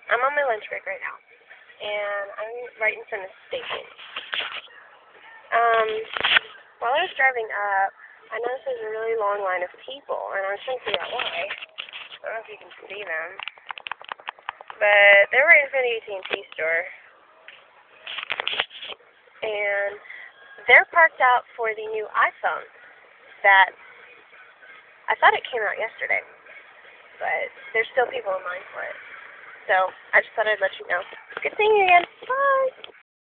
I'm on my lunch break right now, and I'm right in front of the station. Um, while I was driving up, I noticed there's a really long line of people, and I was trying to figure out why. I don't know if you can see them, but they were right in front of the AT&T store, and they're parked out for the new iPhone that I thought it came out yesterday, but there's still people in line for it. So I just thought I'd let you know. Good seeing you again. Bye.